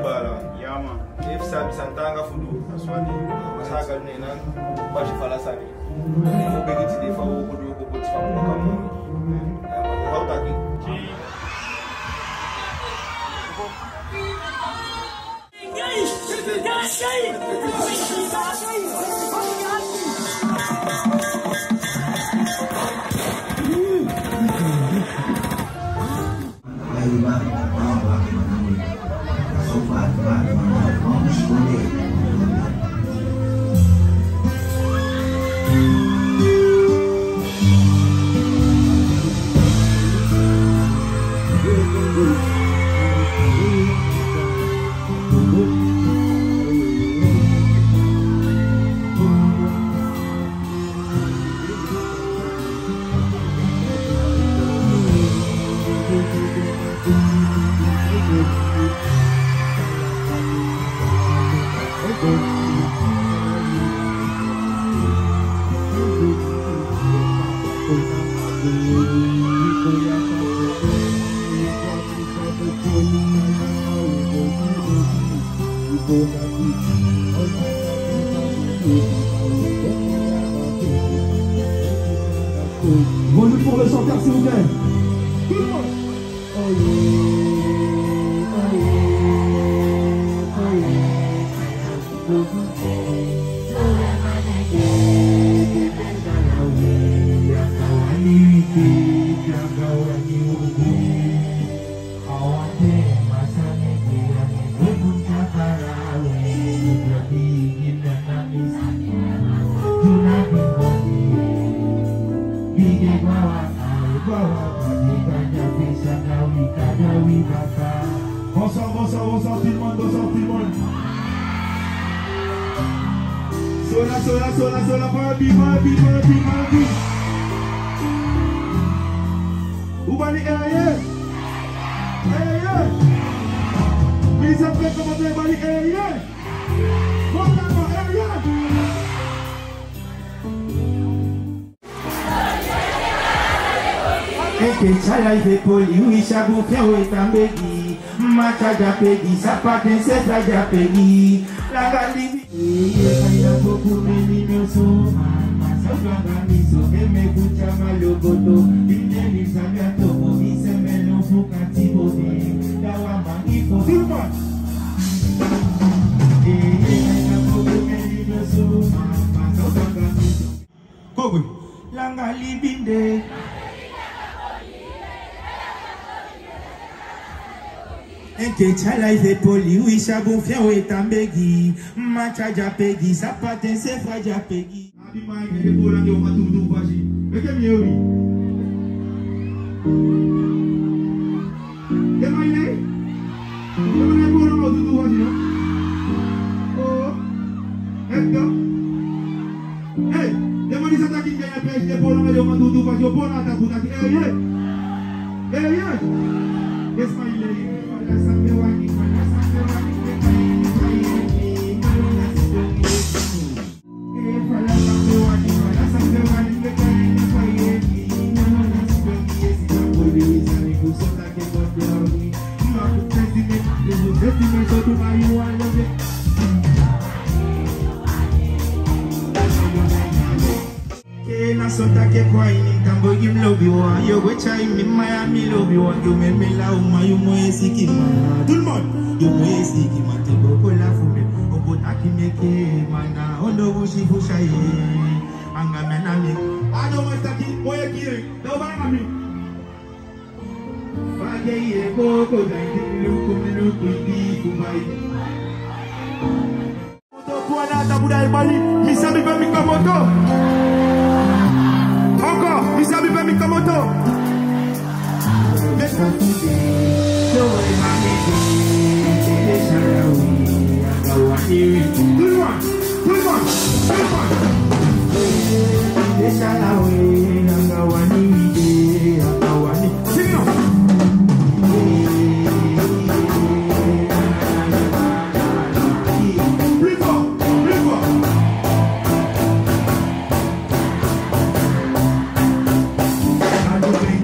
bala. Yeah, man. If sabi santanga fudu, aswani masaka nena bashi falasani. Ubegiti de fa okudu okoti fa mwakamu. How taki? Volume pour le chanteur, s'il vous plaît. Tout le monde. Bonsoir tout le monde, bonsoir tout le monde. Sola, Barbie. Où va les aïeux? Mais ça fait comment ça va les aïeux? Eke chala ife poli uisha bufewe tambegi Macha japegi sapate sefra japegi Langa libi kaya boku meni nyoso Masa flanga miso eme kucha malogoto Ine lisabia tomo ise meno fukati bode Dawa mangifo Silva kaya boku meni nyoso Masa flanga miso Kogwe Langa libinde Eke chala ife poli uisha bufewe tambegi Macha japegi sapate sefra japegi Abi mai ne bola ndio matudu bashi. Eke miewi. Demai ne? Demai bola matudu bashi no? Oh. Eka. Hey, demai sa taki kaya pes de bola ndio matudu bashi bola ataku taki. Hey. Yes my lady. Sota ke kwa ini tambo gim love you yo go chai mi Miami love you you me me la uma you mo esiki ma tout le monde you mo esiki ma te boko la fume obo taki meke mana ondo wushi fushaye anga mena mi Ado mo taki mo yeki no ba na mi. Fage ye boko dai luku di kubai Moto kwa na tabuda ibali mi sabi pe mi komoto. Misabi pe mi komoto.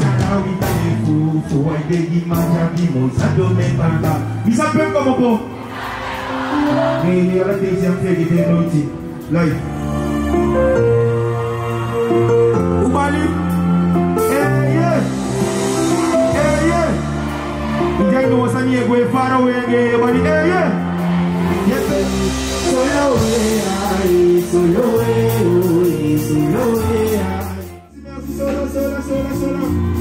Il s'appelle comment Mais la deuxième fois qui était noté. Live. Oubali. Hey, yeah. Hey, yeah. Il y a une autre qui est far away. Hey, yeah. Solo way, solo way, solo way. Sola.